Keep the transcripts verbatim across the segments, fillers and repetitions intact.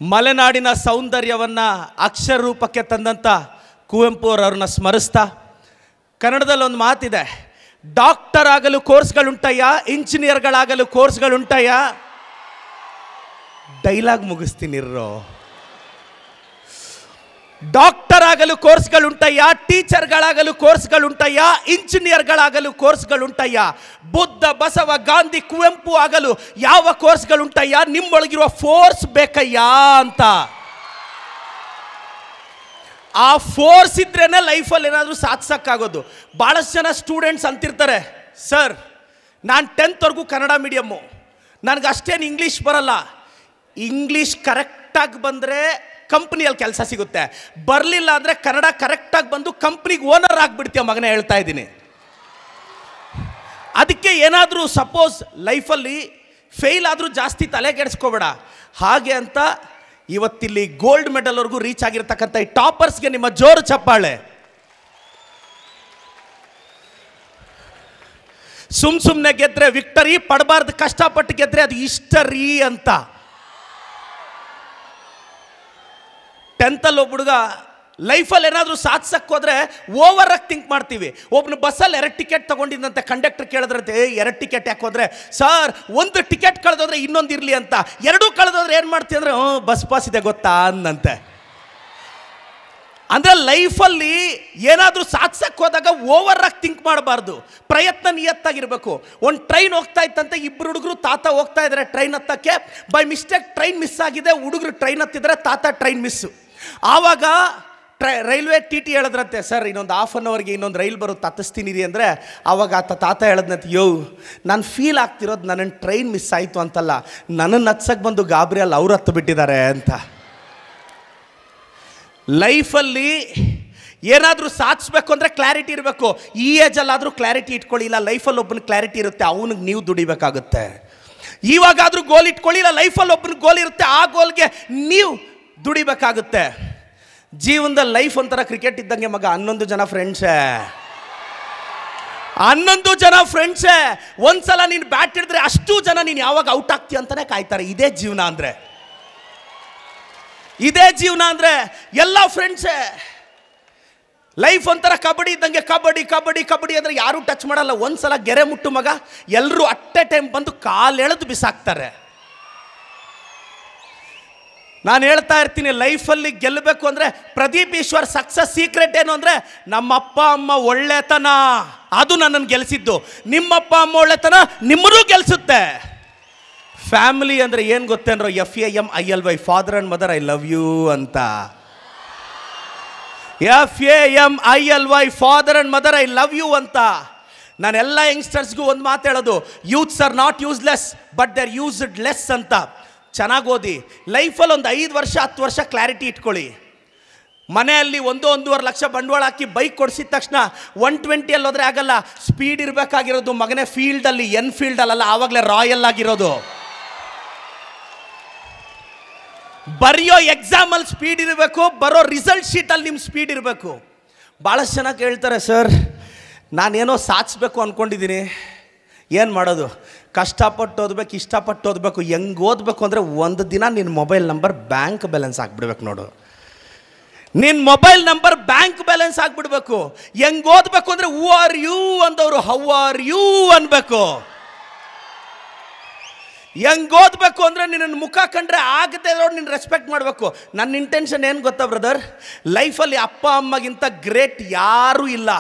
ಮಲೆನಾಡಿನ ಸೌಂದರ್ಯವನ್ನು ಅಕ್ಷರ ರೂಪಕ್ಕೆ ತಂದಂಥ ಕುವೆಂಪು ಅವರನ್ನ ಸ್ಮರಿಸ್ತಾ, ಕನ್ನಡದಲ್ಲಿ ಒಂದು ಮಾತಿದೆ, ಡಾಕ್ಟರ್ ಆಗಲು ಕೋರ್ಸ್ಗಳುಂಟಯ್ಯ, ಇಂಜಿನಿಯರ್ಗಳಾಗಲು ಕೋರ್ಸ್ಗಳುಂಟಯ್ಯ. ಡೈಲಾಗ್ ಮುಗಿಸ್ತೀನಿರೋ. ಡಾಕ್ಟರ್ ಆಗಲು ಕೋರ್ಸ್ಗಳುಂಟಯ್ಯ, ಟೀಚರ್ಗಳಾಗಲು ಕೋರ್ಸ್ಗಳುಂಟಯ್ಯ, ಇಂಜಿನಿಯರ್ಗಳಾಗಲು ಕೋರ್ಸ್ಗಳುಂಟಯ್ಯ. ಬುದ್ಧ, ಬಸವ, ಗಾಂಧಿ, ಕುವೆಂಪು ಆಗಲು ಯಾವ ಕೋರ್ಸ್ಗಳುಂಟಯ್ಯ? ನಿಮ್ಮೊಳಗಿರುವ ಫೋರ್ಸ್ ಬೇಕಯ್ಯ ಅಂತ. ಆ ಫೋರ್ಸ್ ಇದ್ರೇನೆ ಲೈಫಲ್ಲಿ ಏನಾದರೂ ಸಾಧಿಸೋಕ್ಕಾಗೋದು. ಭಾಳಷ್ಟು ಜನ ಸ್ಟೂಡೆಂಟ್ಸ್ ಅಂತಿರ್ತಾರೆ, ಸರ್ ನಾನು ಟೆಂತ್ವರೆಗೂ ಕನ್ನಡ ಮೀಡಿಯಮ್ಮು, ನನಗೆ ಅಷ್ಟೇನು ಇಂಗ್ಲೀಷ್ ಬರಲ್ಲ. ಇಂಗ್ಲೀಷ್ ಕರೆಕ್ಟಾಗಿ ಬಂದರೆ ಕಂಪ್ನಿಯಲ್ಲಿ ಕೆಲಸ ಸಿಗುತ್ತೆ, ಬರಲಿಲ್ಲ ಅಂದರೆ ಕನ್ನಡ ಕರೆಕ್ಟಾಗಿ ಬಂದು ಕಂಪ್ನಿಗೆ ಓನರ್ ಆಗಿಬಿಡ್ತೀಯ ಮಗನೇ, ಹೇಳ್ತಾ ಇದ್ದೀನಿ. ಅದಕ್ಕೆ ಏನಾದರೂ ಸಪೋಸ್ ಲೈಫಲ್ಲಿ ಫೇಲ್ ಆದರೂ ಜಾಸ್ತಿ ತಲೆ ಕೆಡಿಸ್ಕೋಬೇಡ. ಹಾಗೆ ಅಂತ ಇವತ್ತಿಲ್ಲಿ ಗೋಲ್ಡ್ ಮೆಡಲ್ವರೆಗೂ ರೀಚ್ ಆಗಿರ್ತಕ್ಕಂಥ ಈ ಟಾಪರ್ಸ್ಗೆ ನಿಮ್ಮ ಜೋರು ಚಪ್ಪಾಳೆ. ಸುಮ್ ಸುಮ್ಮನೆ ಗೆದ್ರೆ ವಿಕ್ಟರಿ, ಪಡಬಾರ್ದು ಕಷ್ಟಪಟ್ಟು ಗೆದ್ರೆ ಅದು ಹಿಸ್ಟರಿ ಅಂತ. ಟೆಂತಲ್ಲಿ ಒಬ್ಬ ಹುಡುಗ ಲೈಫಲ್ಲಿ ಏನಾದರೂ ಸಾಧಿಸಕ್ಕೆ ಹೋದರೆ ಓವರ್ ಆಗಿ ಥಿಂಕ್ ಮಾಡ್ತೀವಿ. ಒಬ್ಬನು ಬಸ್ಸಲ್ಲಿ ಎರಡು ಟಿಕೆಟ್ ತೊಗೊಂಡಿದ್ದಂತೆ, ಕಂಡಕ್ಟರ್ ಕೇಳಿದ್ರಂತೆ, ಏ ಎರಡು ಟಿಕೆಟ್ ಯಾಕೆ ಹೋದರೆ? ಸರ್ ಒಂದು ಟಿಕೆಟ್ ಕಳೆದೋದ್ರೆ ಇನ್ನೊಂದು ಇರಲಿ ಅಂತ. ಎರಡೂ ಕಳೆದೋದ್ರೆ ಏನು ಮಾಡ್ತೀವಿ ಅಂದರೆ, ಹ್ಞೂ ಬಸ್ ಪಾಸ್ ಇದೆ ಗೊತ್ತಾ ಅಂದಂತೆ. ಅಂದರೆ ಲೈಫಲ್ಲಿ ಏನಾದರೂ ಸಾಧಿಸಕ್ಕೆ ಹೋದಾಗ ಓವರ್ ಆಗಿ ಥಿಂಕ್ ಮಾಡಬಾರ್ದು, ಪ್ರಯತ್ನ ನಿಯತ್ತಾಗಿರಬೇಕು. ಒಂದು ಟ್ರೈನ್ ಹೋಗ್ತಾ ಇತ್ತಂತೆ, ಇಬ್ಬರು ಹುಡುಗರು ತಾತ ಹೋಗ್ತಾ ಇದ್ದಾರೆ ಟ್ರೈನ್ ಹತ್ತಕ್ಕೆ. ಬೈ ಮಿಸ್ಟೇಕ್ ಟ್ರೈನ್ ಮಿಸ್ ಆಗಿದೆ, ಹುಡುಗರು ಟ್ರೈನ್ ಹತ್ತಿದ್ರೆ, ತಾತ ಟ್ರೈನ್ ಮಿಸ್ಸು. ಆವಾಗ ಟ್ರೈ ರೈಲ್ವೆ ಟಿ ಟಿ ಹೇಳಿದ್ರಂತೆ, ಸರ್ ಇನ್ನೊಂದು ಹಾಫ್ ಆನ್ ಅವರ್ಗೆ ಇನ್ನೊಂದು ರೈಲ್ ಬರುತ್ತೆ, ಹತ್ತಿಸ್ತೀನಿ ರೀ ಅಂದರೆ. ಆವಾಗ ಆತ ತಾತ ಹೇಳಿದ್ನಂತೆ, ಯೋ ನಾನು ಫೀಲ್ ಆಗ್ತಿರೋದು ನನ್ನ ಟ್ರೈನ್ ಮಿಸ್ ಆಯಿತು ಅಂತಲ್ಲ, ನನ್ನನ್ನು ಹತ್ಸಕ್ಕೆ ಬಂದು ಗಾಬರಿಯಲ್ಲಿ ಅವ್ರು ಹತ್ತು ಬಿಟ್ಟಿದ್ದಾರೆ ಅಂತ. ಲೈಫಲ್ಲಿ ಏನಾದರೂ ಸಾಧಿಸ್ಬೇಕು ಅಂದರೆ ಕ್ಲಾರಿಟಿ ಇರಬೇಕು. ಈ ಏಜಲ್ಲಾದರೂ ಕ್ಲಾರಿಟಿ ಇಟ್ಕೊಳ್ಳಿ, ಇಲ್ಲ ಲೈಫಲ್ಲಿ ಒಬ್ಬನ ಕ್ಲಾರಿಟಿ ಇರುತ್ತೆ, ಅವನಿಗೆ ನೀವು ದುಡಿಬೇಕಾಗುತ್ತೆ. ಇವಾಗಾದರೂ ಗೋಲ್ ಇಟ್ಕೊಳ್ಳಿ, ಇಲ್ಲ ಲೈಫಲ್ಲಿ ಒಬ್ಬನ ಗೋಲ್ ಇರುತ್ತೆ, ಆ ಗೋಲ್ಗೆ ನೀವು ದುಡಿಬೇಕಾಗುತ್ತೆ. ಜೀವನದಲ್ಲಿ ಲೈಫ್ ಒಂಥರ ಕ್ರಿಕೆಟ್ ಇದ್ದಂಗೆ ಮಗ, ಹನ್ನೊಂದು ಜನ ಫ್ರೆಂಡ್ಸೇ, ಹನ್ನೊಂದು ಜನ ಫ್ರೆಂಡ್ಸೇ. ಒಂದ್ಸಲ ನೀನು ಬ್ಯಾಟ್ ಹಿಡಿದ್ರೆ ಅಷ್ಟು ಜನ ನೀನು ಯಾವಾಗ ಔಟ್ ಆಗ್ತೀಯ ಅಂತಾನೆ ಕಾಯ್ತಾರೆ. ಇದೇ ಜೀವನ ಅಂದರೆ, ಇದೇ ಜೀವನ ಅಂದರೆ ಎಲ್ಲ ಫ್ರೆಂಡ್ಸೇ. ಲೈಫ್ ಒಂಥರ ಕಬಡ್ಡಿ ಇದ್ದಂಗೆ, ಕಬಡ್ಡಿ ಕಬಡ್ಡಿ ಕಬಡ್ಡಿ ಅಂದರೆ ಯಾರೂ ಟಚ್ ಮಾಡಲ್ಲ. ಒಂದ್ಸಲ ಗೆರೆ ಮುಟ್ಟು ಮಗ, ಎಲ್ಲರೂ ಅಟ್ ಎ ಟೈಮ್ ಬಂದು ಕಾಲೆಳೆದು ಬಿಸಾಕ್ತಾರೆ. ನಾನು ಹೇಳ್ತಾ ಇರ್ತೀನಿ, ಲೈಫಲ್ಲಿ ಗೆಲ್ಲಬೇಕು ಅಂದರೆ ಪ್ರದೀಪ್ ಈಶ್ವರ್ ಸಕ್ಸಸ್ ಸೀಕ್ರೆಟ್ ಏನು ಅಂದರೆ, ನಮ್ಮಪ್ಪ ಅಮ್ಮ ಒಳ್ಳೆತನ, ಅದು ನನ್ನನ್ನು ಗೆಲ್ಲಿಸಿದ್ದು. ನಿಮ್ಮಪ್ಪ ಅಮ್ಮ ಒಳ್ಳೆತನ ನಿಮ್ಮನ್ನೂ ಗೆಲ್ಲಿಸುತ್ತೆ. ಫ್ಯಾಮಿಲಿ ಅಂದರೆ ಏನು ಗೊತ್ತೇನ್ರೋ, F A M I L Y, father and mother I love you ಅಂತ. F A M I L Y, father and mother I love you ಅಂತ. ನಾನೆಲ್ಲ ಯಂಗ್ಸ್ಟರ್ಸ್ಗೂ ಒಂದು ಮಾತು ಹೇಳೋದು, youths are not useless but they are used less ಅಂತ. ಚೆನ್ನಾಗಿ ಓದಿ, ಲೈಫಲ್ಲಿ ಒಂದು ಐದು ವರ್ಷ ಹತ್ತು ವರ್ಷ ಕ್ಲಾರಿಟಿ ಇಟ್ಕೊಳ್ಳಿ. ಮನೆಯಲ್ಲಿ ಒಂದು ಒಂದೂವರೆ ಲಕ್ಷ ಬಂಡವಾಳ ಹಾಕಿ ಬೈಕ್ ಕೊಡಿಸಿದ ತಕ್ಷಣ ಒನ್ ಟ್ವೆಂಟಿಯಲ್ಲಿ ಹೋದರೆ ಆಗಲ್ಲ. ಸ್ಪೀಡ್ ಇರಬೇಕಾಗಿರೋದು ಮಗನೇ ಫೀಲ್ಡಲ್ಲಿ, ಎನ್ಫೀಲ್ಡಲ್ಲ, ಆವಾಗಲೇ ರಾಯಲ್ ಆಗಿರೋದು. ಬರೆಯೋ ಎಕ್ಸಾಮಲ್ಲಿ ಸ್ಪೀಡ್ ಇರಬೇಕು, ಬರೋ ರಿಸಲ್ಟ್ ಶೀಟಲ್ಲಿ ನಿಮ್ಮ ಸ್ಪೀಡ್ ಇರಬೇಕು. ಭಾಳಷ್ಟು ಜನ ಕೇಳ್ತಾರೆ, ಸರ್ ನಾನೇನೋ ಸಾಧಿಸ್ಬೇಕು ಅಂದ್ಕೊಂಡಿದ್ದೀನಿ, ಏನು ಮಾಡೋದು? ಕಷ್ಟಪಟ್ಟು ಓದಬೇಕು, ಇಷ್ಟಪಟ್ಟು ಓದಬೇಕು. ಹೆಂಗೆ ಓದಬೇಕು ಅಂದರೆ, ಒಂದು ದಿನ ನಿನ್ನ ಮೊಬೈಲ್ ನಂಬರ್ ಬ್ಯಾಂಕ್ ಬ್ಯಾಲೆನ್ಸ್ ಆಗಿಬಿಡ್ಬೇಕು ನೋಡು. ನಿನ್ನ ಮೊಬೈಲ್ ನಂಬರ್ ಬ್ಯಾಂಕ್ ಬ್ಯಾಲೆನ್ಸ್ ಆಗಿಬಿಡ್ಬೇಕು. ಹೆಂಗೆ ಓದಬೇಕು ಅಂದರೆ, ಹೂ ಆರ್ ಯು ಅಂದವರು ಹೌ ಆರ್ ಯು ಅನ್ಬೇಕು. ಹೆಂಗೆ ಓದಬೇಕು ಅಂದರೆ, ನಿನ್ನ ಮುಖ ಕಂಡ್ರೆ ಆಗದೆ ನೋಡಿ ನಿನ್ನ ರೆಸ್ಪೆಕ್ಟ್ ಮಾಡಬೇಕು. ನನ್ನ ಇಂಟೆನ್ಷನ್ ಏನು ಗೊತ್ತಾ ಬ್ರದರ್, ಲೈಫಲ್ಲಿ ಅಪ್ಪ ಅಮ್ಮಗಿಂತ ಗ್ರೇಟ್ ಯಾರೂ ಇಲ್ಲ.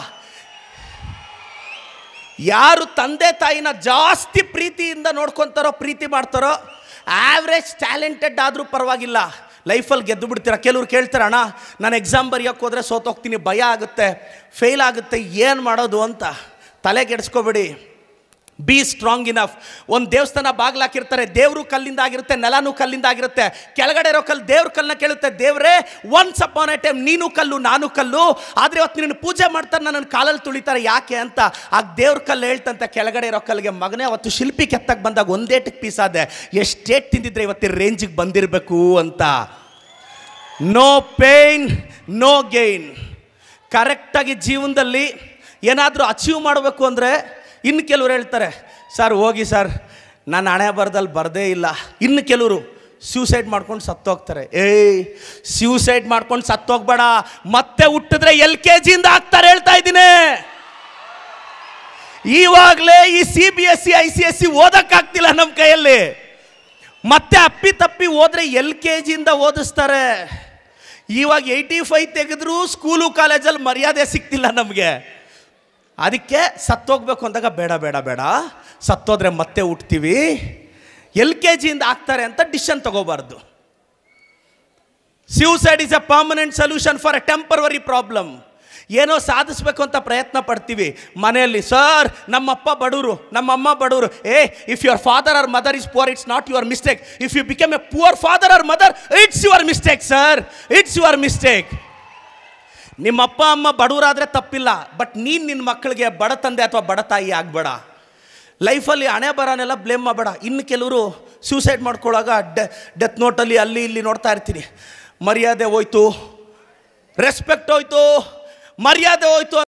ಯಾರು ತಂದೆ ತಾಯಿನ ಜಾಸ್ತಿ ಪ್ರೀತಿಯಿಂದ ನೋಡ್ಕೊತಾರೋ, ಪ್ರೀತಿ ಮಾಡ್ತಾರೋ, ಆವ್ರೇಜ್ ಟ್ಯಾಲೆಂಟೆಡ್ ಆದರೂ ಪರವಾಗಿಲ್ಲ, ಲೈಫಲ್ಲಿ ಗೆದ್ದು ಬಿಡ್ತೀರ. ಕೆಲವ್ರು ಕೇಳ್ತಾರೆ, ಅಣ್ಣ ನಾನು ಎಕ್ಸಾಮ್ ಬರೆಯೋಕ್ಕೆ ಹೋದರೆ ಸೋತೋಗ್ತೀನಿ, ಭಯ ಆಗುತ್ತೆ, ಫೇಲ್ ಆಗುತ್ತೆ, ಏನು ಮಾಡೋದು ಅಂತ. ತಲೆ ಕೆಡಿಸ್ಕೋಬೇಡಿ, ಬಿ ಸ್ಟ್ರಾಂಗ್ ಇನಫ್. ಒಂದು ದೇವಸ್ಥಾನ ಬಾಗಿಲು ಹಾಕಿರ್ತಾರೆ, ದೇವರು ಕಲ್ಲಿಂದ ಆಗಿರುತ್ತೆ, ನೆಲನೂ ಕಲ್ಲಿಂದ ಆಗಿರುತ್ತೆ. ಕೆಳಗಡೆ ಇರೋ ಕಲ್ಲು ದೇವ್ರ ಕಲ್ಲನ್ನ ಕೇಳುತ್ತೆ, ದೇವರೇ ಒನ್ಸ್ ಅಪಾನ್ ಎ ಟೈಮ್ ನೀನು ಕಲ್ಲು ನಾನು ಕಲ್ಲು, ಆದರೆ ಇವತ್ತು ನಿನ್ನ ಪೂಜೆ ಮಾಡ್ತಾರೆ, ನನ್ನ ಕಾಲಲ್ಲಿ ತುಳಿತಾರೆ, ಯಾಕೆ ಅಂತ. ಆಗ ದೇವ್ರ ಕಲ್ಲು ಹೇಳ್ತಂತೆ ಕೆಳಗಡೆ ಇರೋ ಕಲ್ಲಿಗೆ, ಮಗನೇ ಅವತ್ತು ಶಿಲ್ಪಿ ಕೆತ್ತಕ್ಕೆ ಬಂದಾಗ ಒಂದೇಟಕ್ಕೆ ಪೀಸಾದೆ, ಎಷ್ಟೇಟ್ ತಿಂದಿದ್ರೆ ಇವತ್ತಿನ ರೇಂಜಿಗೆ ಬಂದಿರಬೇಕು ಅಂತ. No pain no gain. ಕರೆಕ್ಟಾಗಿ ಜೀವನದಲ್ಲಿ ಏನಾದರೂ ಅಚೀವ್ ಮಾಡಬೇಕು ಅಂದರೆ, ಇನ್ನು ಕೆಲವರು ಹೇಳ್ತಾರೆ, ಸರ್ ಹೋಗಿ ಸರ್ ನಾನು ಹಣೆ ಬರದಲ್ಲಿ ಬರದೇ ಇಲ್ಲ. ಇನ್ನು ಕೆಲವರು, ಸ್ಯೂಸೈಡ್ ಮಾಡ್ಕೊಂಡು ಸತ್ತೋಗ್ತಾರೆ. ಏಯ್, ಸ್ಯೂಸೈಡ್ ಮಾಡ್ಕೊಂಡು ಸತ್ತೋಗ್ಬೇಡ, ಮತ್ತೆ ಹುಟ್ಟಿದ್ರೆ ಎಲ್ ಕೆ ಜಿಯಿಂದ ಆಗ್ತಾರೆ ಹೇಳ್ತಾ ಇದ್ದೀನಿ. ಇವಾಗಲೇ ಈ C B S C I C S C ಓದಕ್ಕಾಗ್ತಿಲ್ಲ ನಮ್ಮ ಕೈಯಲ್ಲಿ, ಮತ್ತೆ ಅಪ್ಪಿ ತಪ್ಪಿ ಹೋದ್ರೆ ಎಲ್ ಕೆ ಜಿಯಿಂದ ಓದಿಸ್ತಾರೆ. ಇವಾಗ ಏಯ್ಟಿ ಫೈವ್ ತೆಗೆದ್ರು ಸ್ಕೂಲು ಕಾಲೇಜಲ್ಲಿ ಮರ್ಯಾದೆ ಸಿಗ್ತಿಲ್ಲ ನಮಗೆ. ಅದಕ್ಕೆ ಸತ್ತೋಗ್ಬೇಕು ಅಂದಾಗ ಬೇಡ ಬೇಡ ಬೇಡ, ಸತ್ತೋದ್ರೆ ಮತ್ತೆ ಹುಟ್ತೀವಿ, ಎಲ್ ಕೆ ಜಿಯಿಂದ ಆಗ್ತಾರೆ ಅಂತ ಡಿಸಿಷನ್ ತಗೋಬಾರ್ದು. Suicide is a permanent solution for a temporary problem. ಏನೋ ಸಾಧಿಸ್ಬೇಕು ಅಂತ ಪ್ರಯತ್ನ ಪಡ್ತೀವಿ ಮನೆಯಲ್ಲಿ, ಸರ್ ನಮ್ಮಪ್ಪ ಬಡವರು, ನಮ್ಮಮ್ಮ ಬಡವರು. ಏ, if your father or mother is poor, it's not your mistake. If you become a poor father or mother, it's your mistake sir, it's your mistake. ನಿಮ್ಮ ಅಪ್ಪ ಅಮ್ಮ ಬಡವರಾದರೆ ತಪ್ಪಿಲ್ಲ, ಬಟ್ ನೀನು ನಿನ್ನ ಮಕ್ಕಳಿಗೆ ಬಡ ತಂದೆ ಅಥವಾ ಬಡ ತಾಯಿ ಆಗಬೇಡ. ಲೈಫಲ್ಲಿ ಹಣೆ ಬರನೆಲ್ಲ ಬ್ಲೇಮ್ ಮಾಡಬೇಡ. ಇನ್ನು ಕೆಲವರು ಸೂಸೈಡ್ ಮಾಡ್ಕೊಳ್ಳೋವಾಗ ಡೆ ಡೆತ್ ನೋಟಲ್ಲಿ ಅಲ್ಲಿ ಇಲ್ಲಿ ನೋಡ್ತಾ ಇರ್ತೀನಿ, ಮರ್ಯಾದೆ ಹೋಯ್ತು, ರೆಸ್ಪೆಕ್ಟ್ ಹೋಯ್ತು, ಮರ್ಯಾದೆ ಹೋಯ್ತು